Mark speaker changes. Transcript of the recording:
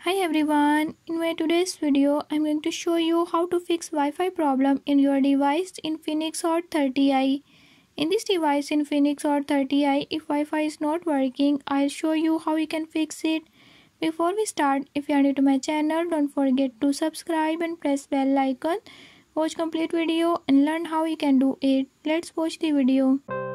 Speaker 1: Hi everyone, in my today's video I'm going to show you how to fix Wi-Fi problem in your device infinix Hot 30i. In this device infinix Hot 30i, if Wi-Fi is not working, I'll show you how you can fix it. Before we start, if you are new to my channel, don't forget to subscribe and press bell icon. Watch complete video and learn how you can do it. Let's watch the video.